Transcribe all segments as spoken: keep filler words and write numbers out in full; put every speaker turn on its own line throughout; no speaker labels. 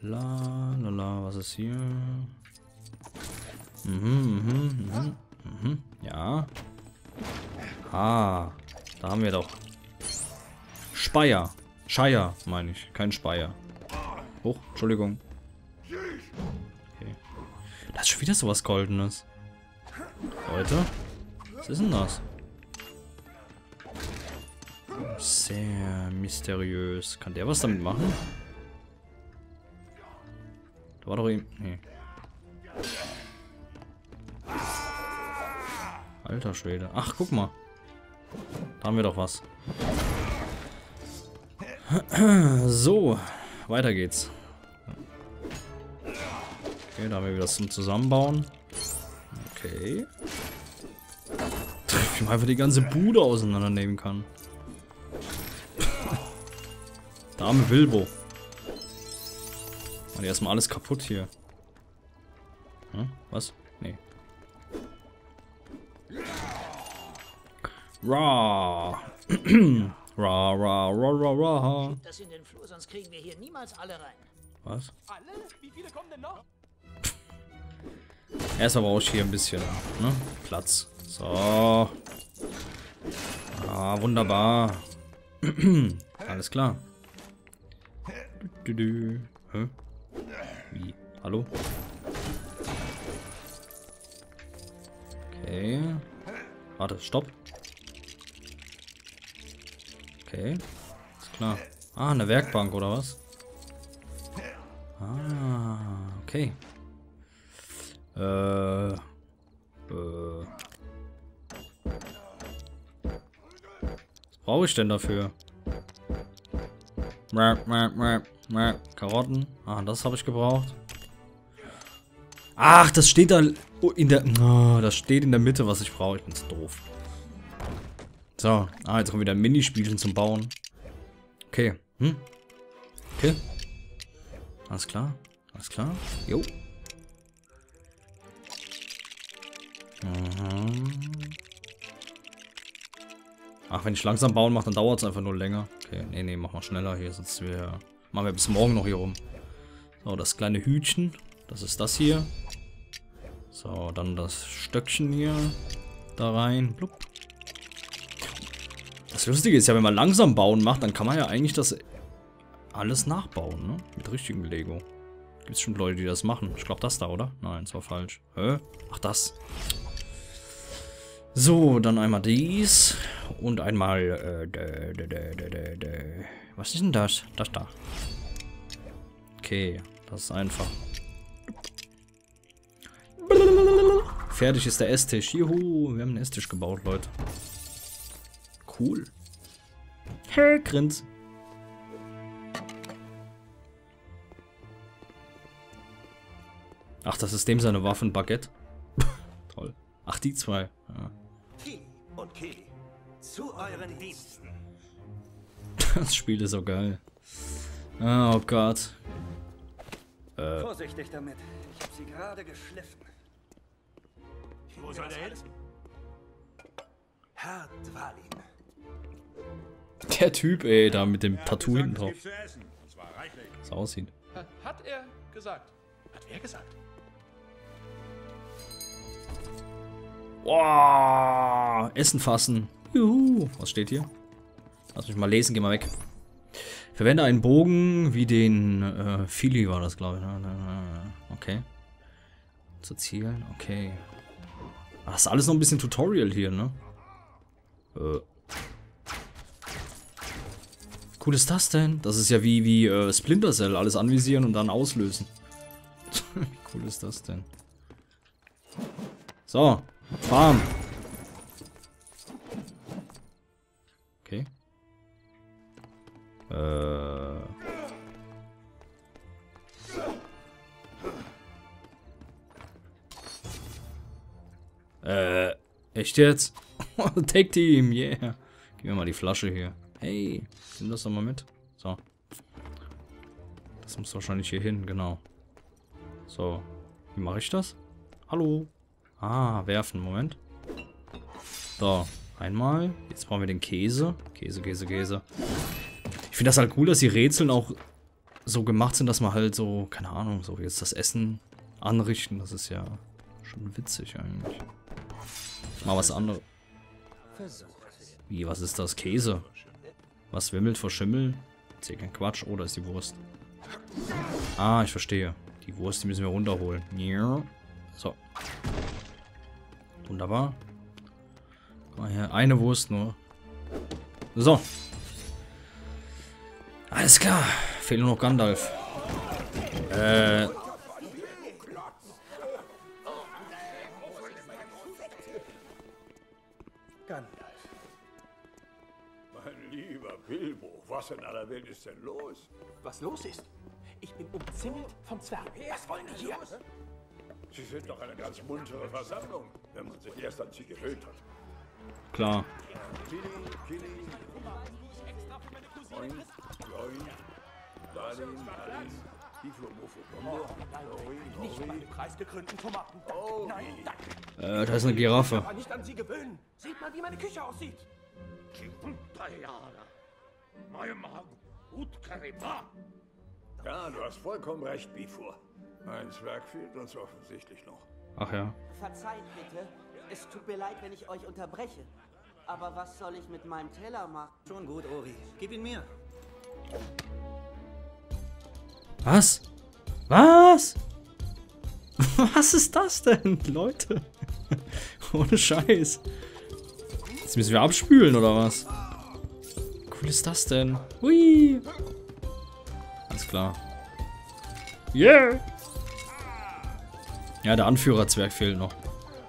La, la, la, was ist hier? Mhm, mhm, mhm, mhm, ja. Ah, da haben wir doch. Speyer. Scheier, meine ich. Kein Speyer. Hoch, Entschuldigung. Okay. Das ist schon wieder sowas Goldenes. Leute, was ist denn das? Sehr mysteriös. Kann der was damit machen? Da war doch eben... Nee. Alter Schwede. Ach, guck mal. Da haben wir doch was. So, weiter geht's. Okay, da haben wir wieder was zum Zusammenbauen. Okay. Wie man einfach die ganze Bude auseinandernehmen kann. Dame Bilbo. Und erstmal alles kaputt hier. Hm? Was? Nee. Ra. Ra, ra, ra, ra, ra.
Schiebt das in den Flur, sonst kriegen wir hier niemals alle rein.
Was?
Alle? Wie viele kommen denn noch?
Erstmal brauche ich hier ein bisschen, ne? Platz. So. Ah, wunderbar. Alles klar. Du, du, du. Hä? Wie? Hallo? Okay. Warte, stopp. Okay. Ist klar. Ah, eine Werkbank oder was? Ah, okay. Äh. Äh. Was brauche ich denn dafür? Karotten. Ah, das habe ich gebraucht. Ach, das steht da in der... Oh, das steht in der Mitte, was ich brauche. Ich bin so doof. So. Ah, jetzt kommen wieder Minispielchen zum Bauen. Okay. Hm? Okay. Alles klar. Alles klar. Jo. Mhm. Ach, wenn ich langsam bauen mache, dann dauert es einfach nur länger. Okay, nee, nee, mach mal schneller hier, sonst wir, machen wir bis morgen noch hier rum. So, das kleine Hütchen, das ist das hier. So, dann das Stöckchen hier da rein. Blub. Das Lustige ist ja, wenn man langsam bauen macht, dann kann man ja eigentlich das alles nachbauen, ne? Mit richtigem Lego. Gibt es schon Leute, die das machen. Ich glaube, das da, oder? Nein, das war falsch. Hä? Ach, das. So, dann einmal dies. Und einmal, äh, dä, dä, dä, dä, dä. Was ist denn das? Das da. Okay, das ist einfach. Fertig ist der Esstisch. Juhu, wir haben einen Esstisch gebaut, Leute. Cool. Hey, Grins. Ach, das ist dem seine Waffen Baguette. Toll. Ach, die zwei. Ja.
Ki und Ki, zu euren Diensten.
Das Spiel ist so geil. Oh Gott. Äh.
Vorsichtig damit. Ich habe sie gerade geschliffen.
Wo soll der hin?
Herr Dvalin.
Der Typ, ey, da mit dem Tattoo hinten drauf. So aussieht.
Hat er gesagt. Hat wer gesagt?
Wow, Essen fassen. Juhu. Was steht hier? Lass mich mal lesen, geh mal weg. Verwende einen Bogen wie den äh, Fili war das, glaube ich. Okay. Zu zielen, okay. Das ist alles noch ein bisschen Tutorial hier, ne? Äh. Wie cool ist das denn? Das ist ja wie, wie äh, Splinter Cell. Alles anvisieren und dann auslösen. Wie cool ist das denn? So. Farm. Okay. Äh. Äh. Echt jetzt? Take Team, yeah. Gib mir mal die Flasche hier. Hey, nimm das doch mal mit. So. Das muss wahrscheinlich hier hin, genau. So. Wie mache ich das? Hallo? Ah, werfen. Moment. So. Einmal. Jetzt brauchen wir den Käse. Käse, Käse, Käse. Ich finde das halt cool, dass die Rätseln auch so gemacht sind, dass man halt so, keine Ahnung, so jetzt das Essen anrichten, das ist ja schon witzig eigentlich. Mal was anderes. Wie, was ist das? Käse? Was wimmelt vor Schimmel? Ist hier kein Quatsch. Oh, da ist die Wurst. Ah, ich verstehe. Die Wurst, die müssen wir runterholen. So. Wunderbar. Guck mal her. Eine Wurst nur. So. Alles klar. Fehlt nur noch Gandalf. Äh.
Gandalf.
Mein lieber Bilbo, was in aller Welt ist denn los?
Was los ist? Ich bin umzingelt von Zwergen. Was wollen die hier?
Sie sind doch eine ganz muntere Versammlung, wenn man sich erst an sie gewöhnt hat.
Klar.
Kili, Kili, Moin, Join, Darlin, Darlin, Tifo, Mofo, Bombo, Lori,
Nicht meine preisgekrönten Tomaten.
Oh,
Nein, danke.
Äh, da ist eine Giraffe.
Aber nicht an sie gewöhnen. Seht mal, wie meine Küche aussieht.
ja, du hast vollkommen recht, Bifur. Ein Zwerg fehlt uns offensichtlich noch.
Ach ja.
Verzeiht bitte. Es tut mir leid, wenn ich euch unterbreche. Aber was soll ich mit meinem Teller machen?
Schon gut, Ori. Gib ihn mir.
Was? Was? Was ist das denn, Leute? Ohne Scheiß. Jetzt müssen wir abspülen, oder was? Wie cool ist das denn? Hui. Alles klar. Yeah. Ja, der Anführerzwerg fehlt noch.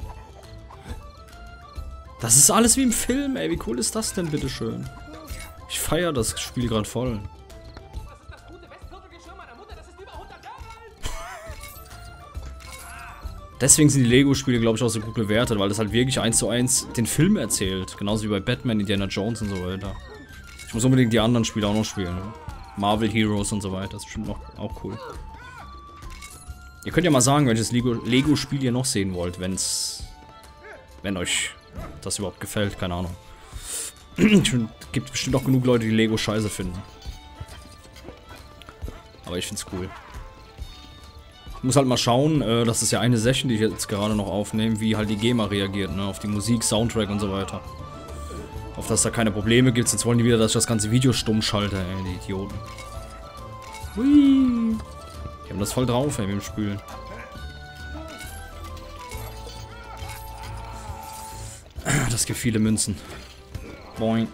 Das ist alles wie im Film, ey. Wie cool ist das denn, bitteschön? Ich feiere das Spiel gerade voll.
Das ist das gute Westviertelgeschirr meiner Mutter. Das ist über hundert Jahre alt.
Deswegen sind die Lego-Spiele, glaube ich, auch so gut bewertet, weil das halt wirklich eins zu eins den Film erzählt. Genauso wie bei Batman, Indiana Jones und so weiter. Ich muss unbedingt die anderen Spiele auch noch spielen. Ne? Marvel Heroes und so weiter. Das ist bestimmt noch, auch cool. Ihr könnt ja mal sagen, welches Lego-Spiel ihr noch sehen wollt, wenn's, wenn euch das überhaupt gefällt. Keine Ahnung. Es gibt bestimmt auch genug Leute, die Lego scheiße finden. Aber ich find's cool. Ich muss halt mal schauen, äh, das ist ja eine Session, die ich jetzt gerade noch aufnehme, wie halt die GEMA reagiert, ne, auf die Musik, Soundtrack und so weiter. Auf dass da keine Probleme gibt, sonst wollen die wieder, dass ich das ganze Video stumm schalte, ey, die Idioten. Hui. Die haben das voll drauf, ey, mit dem Spülen. Das gibt viele Münzen. Boing.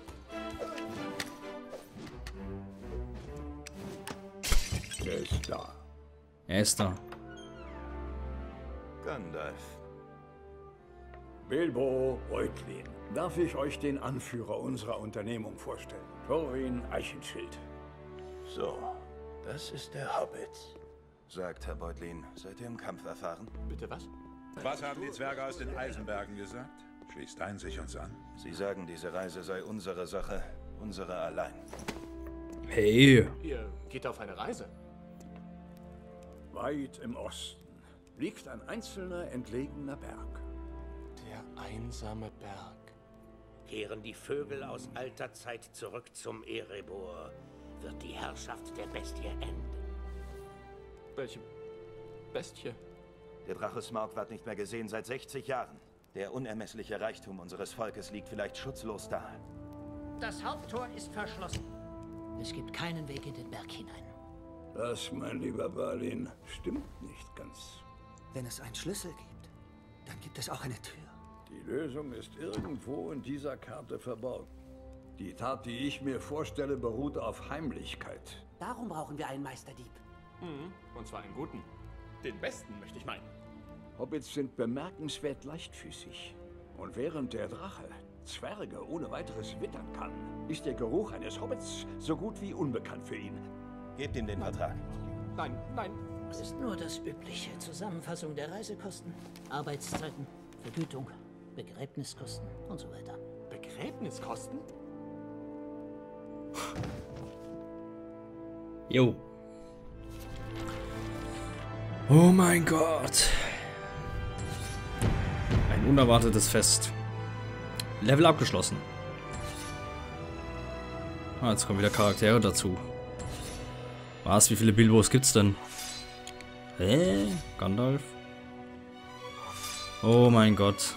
Er ist da.
Er ist da.
Gandalf.
Bilbo Beutlin. Darf ich euch den Anführer unserer Unternehmung vorstellen? Thorin Eichenschild.
So, das ist der Hobbit. Sagt Herr Beutlin, seid ihr im Kampf erfahren?
Bitte was?
Was haben die Zwerge aus den Eisenbergen gesagt? Schließt ein sich uns an.
Sie sagen, diese Reise sei unsere Sache, unsere allein.
Hey.
Ihr geht auf eine Reise.
Weit im Osten liegt ein einzelner entlegener Berg.
Der einsame Berg.
Kehren die Vögel aus alter Zeit zurück zum Erebor, wird die Herrschaft der Bestie enden.
Welche Bestie?
Der Drache Smaug wird nicht mehr gesehen seit sechzig Jahren. Der unermessliche Reichtum unseres Volkes liegt vielleicht schutzlos da.
Das Haupttor ist verschlossen. Es gibt keinen Weg in den Berg hinein.
Das, mein lieber Balin, stimmt nicht ganz.
Wenn es einen Schlüssel gibt, dann gibt es auch eine Tür.
Die Lösung ist irgendwo in dieser Karte verborgen. Die Tat, die ich mir vorstelle, beruht auf Heimlichkeit.
Darum brauchen wir einen Meisterdieb.
Mhm. Und zwar einen guten. Den besten, möchte ich meinen.
Hobbits sind bemerkenswert leichtfüßig. Und während der Drache Zwerge ohne weiteres wittern kann, ist der Geruch eines Hobbits so gut wie unbekannt für ihn.
Gebt ihm den Vertrag.
Nein, nein.
Es ist nur das übliche. Zusammenfassung der Reisekosten, Arbeitszeiten, Vergütung, Begräbniskosten und so weiter.
Begräbniskosten?
Jo. Oh mein Gott. Ein unerwartetes Fest. Level abgeschlossen. Ah, jetzt kommen wieder Charaktere dazu. Was? Wie viele Bilbos gibt's denn? Hä? Gandalf? Oh mein Gott.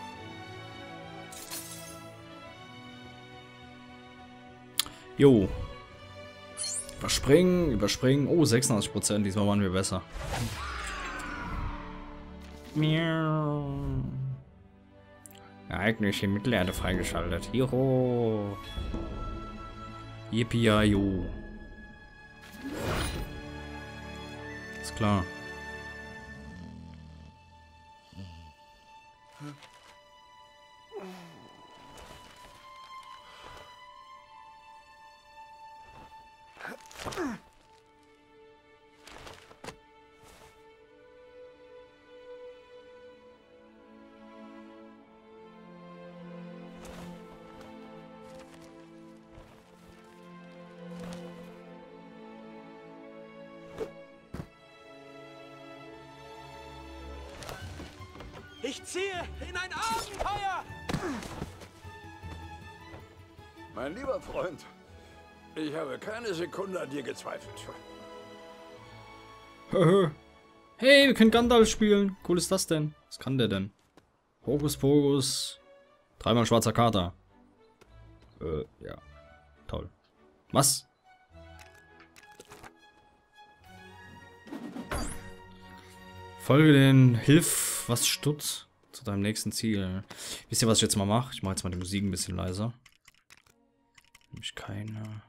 Jo. Überspringen, überspringen. Oh, sechsundachtzig Prozent. Diesmal waren wir besser. Miau. Ereignisse Mittelerde freigeschaltet. Joho. Yippie-jo. Ist klar.
Ich ziehe in ein Abenteuer!
Mein lieber Freund, ich habe keine Sekunde an dir gezweifelt.
Hey, wir können Gandalf spielen. Cool ist das denn? Was kann der denn? Hokus Pokus. Dreimal schwarzer Kater. Äh, ja. Toll. Was? Folge den Hilf, was Stutz zu deinem nächsten Ziel. Wisst ihr, was ich jetzt mal mache? Ich mache jetzt mal die Musik ein bisschen leiser. Nämlich keine.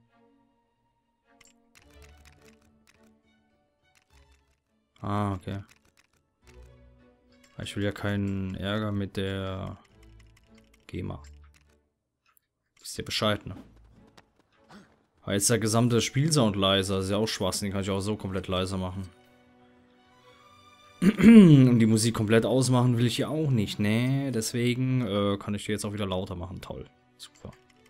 Ah, okay. Ich will ja keinen Ärger mit der GEMA. Wisst ihr Bescheid, ne? Aber jetzt der gesamte Spielsound leiser. Das ist ja auch Schwachsinn. Den kann ich auch so komplett leiser machen. Und die Musik komplett ausmachen will ich ja auch nicht, ne? Deswegen äh, kann ich die jetzt auch wieder lauter machen. Toll. Super.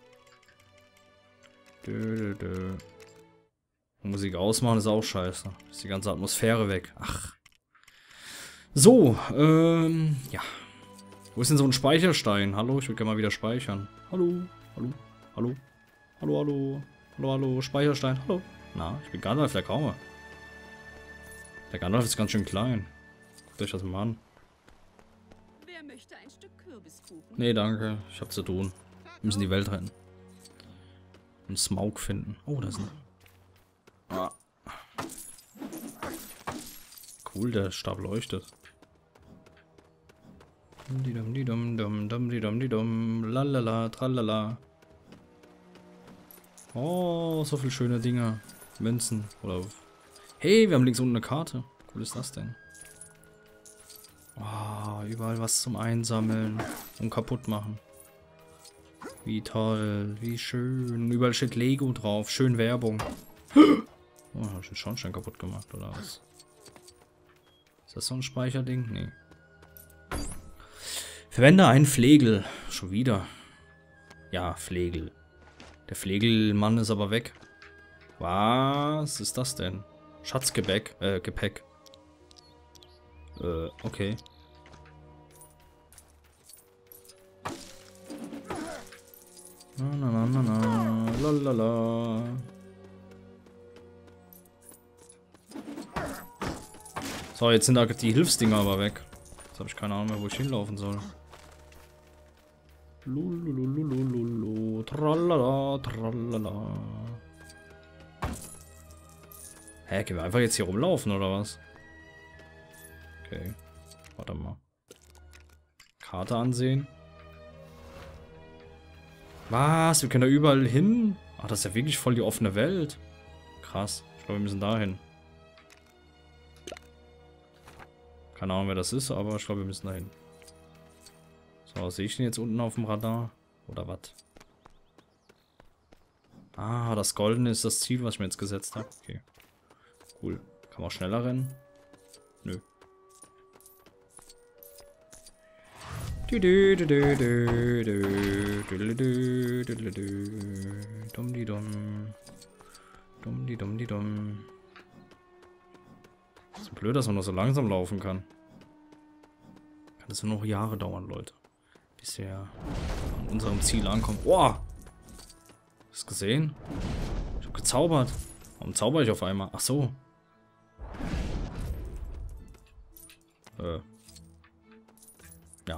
Dö, dö, dö. Musik ausmachen ist auch scheiße. Ist die ganze Atmosphäre weg. Ach. So, ähm, ja. Wo ist denn so ein Speicherstein? Hallo, ich würde gerne mal wieder speichern. Hallo, hallo, hallo, hallo, hallo, hallo, hallo, Speicherstein, hallo. Na, ich bin Gandalf, der Graue. Der Gandalf ist ganz schön klein. Guckt euch das mal an.
Wer möchte ein Stück Kürbiskuchen?
Nee, danke. Ich hab zu tun. Wir müssen die Welt retten. Und Smaug finden. Oh, da ist ein... Ah. Cool, der Stab leuchtet. Lalala, tralala. Oh, so viele schöne Dinger. Münzen. Oder... Hey, wir haben links unten eine Karte. Cool ist das denn? Oh, überall was zum Einsammeln und kaputt machen. Wie toll, wie schön. Überall steht Lego drauf. Schön Werbung. Oh, hab ich den Schornstein kaputt gemacht, oder was? Ist das so ein Speicherding? Nee. Verwende einen Flegel. Schon wieder. Ja, Flegel. Der Flegelmann ist aber weg. Was ist das denn? Schatzgebäck, äh, Gepäck. Äh, okay. Na, na, na, na, na, lalala. So, jetzt sind da die Hilfsdinger aber weg. Jetzt habe ich keine Ahnung mehr, wo ich hinlaufen soll. Lulululululu, tralala, tralala. Hä, können wir einfach jetzt hier rumlaufen, oder was? Okay. Warte mal. Karte ansehen. Was? Wir können da überall hin? Ach, das ist ja wirklich voll die offene Welt. Krass. Ich glaube, wir müssen da hin. Keine Ahnung, wer das ist, aber ich glaube, wir müssen da hin. So, was sehe ich denn jetzt unten auf dem Radar? Oder was? Ah, das Goldene ist das Ziel, was ich mir jetzt gesetzt habe. Okay. Cool. Kann man schneller rennen? Nö. Ist blöd, dass man noch so langsam laufen kann. Kann das nur noch Jahre dauern, Leute. Bis wir an unserem Ziel ankommen. Boah! Hast du gesehen? Ich hab gezaubert. Warum zauber ich auf einmal? Ach so. Äh. Ja.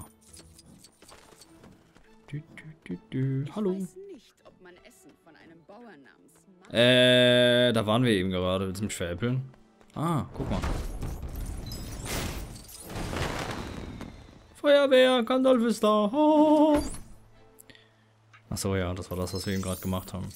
Du, du, du, du. Hallo.
Ich weiß nicht, ob man Essen von einem Bauern namens Mann
Äh, da waren wir eben gerade. Willst du mich veräppeln? Ah, guck mal. Feuerwehr, Gandalf ist da. Oh. Achso, ja, das war das, was wir eben gerade gemacht haben.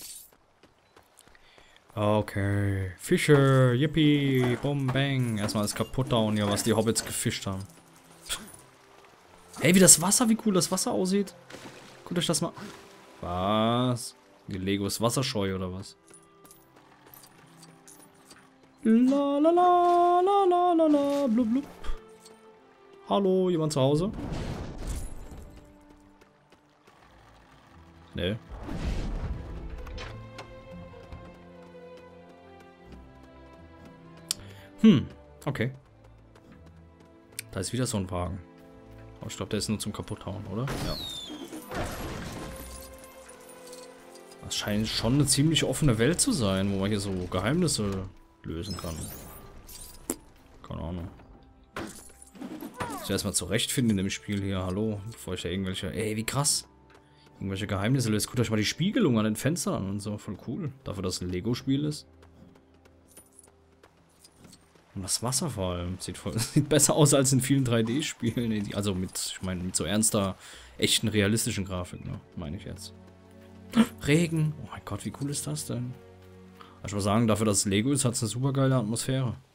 Okay. Fische, yippie, bom, bang. Erstmal alles kaputt hauen, ja, was die Hobbits gefischt haben. Ey, wie das Wasser, wie cool das Wasser aussieht. Guckt euch das mal. Was? Die Lego ist wasserscheu oder was? La la la la la la la blub blub. Hallo, jemand zu Hause? Nee. Hm, okay. Da ist wieder so ein Wagen. Aber ich glaube, der ist nur zum Kaputthauen, oder? Ja. Das scheint schon eine ziemlich offene Welt zu sein, wo man hier so Geheimnisse lösen kann. Keine Ahnung. Ich muss erstmal zurechtfinden in dem Spiel hier. Hallo, bevor ich da irgendwelche... Ey, wie krass. Irgendwelche Geheimnisse löst. Guckt euch mal die Spiegelung an den Fenstern an und so. Voll cool. Dafür, dass es ein Lego-Spiel ist. Und das Wasser vor allem. Sieht, voll, sieht besser aus als in vielen drei D-Spielen. Also mit, ich meine, mit so ernster, echten, realistischen Grafik, ne? Meine ich jetzt. Regen. Oh mein Gott, wie cool ist das denn? Ich muss sagen, dafür, dass es Lego ist, hat es eine super geile Atmosphäre.